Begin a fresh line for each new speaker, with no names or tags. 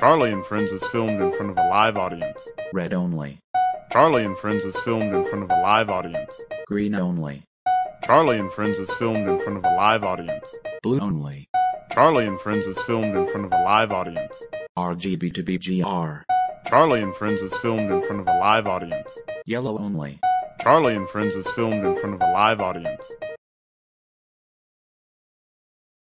Charleyyy and Friends was filmed in front of a live audience.
Red only.
Charleyyy and Friends was filmed in front of a live audience.
Green only.
Charleyyy and Friends was filmed in front of a live audience.
Blue only.
Charleyyy and Friends was filmed in front of a live audience.
RGB to BGR.
Charleyyy and Friends was filmed in front of a live audience.
Yellow only.
Charleyyy and Friends was filmed in front of a live audience.